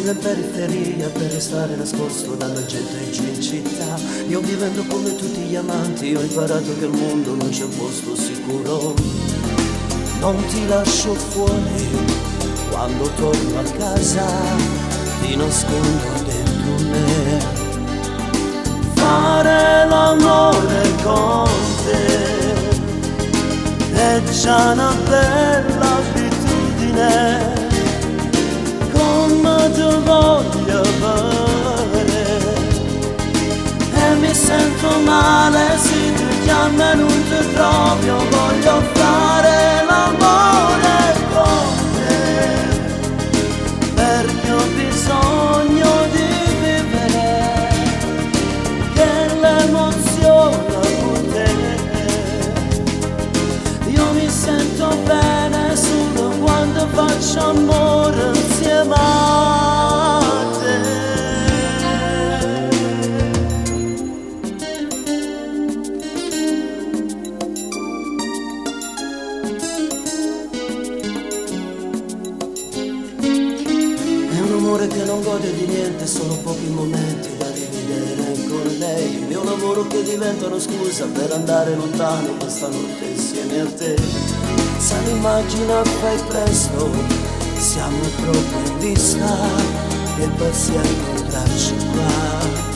vivere in periferia per restare nascosto dalla gente giù in città. Io vivendo come tutti gli amanti ho imparato che al mondo non c'è un posto sicuro. Non ti lascio fuori quando torno a casa, ti nascondo dentro me. Fare l'amore con te è già una bella abitudine, come tu voglio avere. E mi sento male se tu chiami e non ti trovi. Io voglio fare l'amore con te, perché ho bisogno di vivere, che l'emozione con te. Io mi sento bene solo quando faccio amore insieme a te. È un amore che non gode di niente, solo pochi momenti da dividere con lei. Il mio lavoro che diventa una scusa per andare lontano questa notte insieme a te. Se l'immagina fai presto, siamo proprio in vista, e il pensiero incontrarci qua.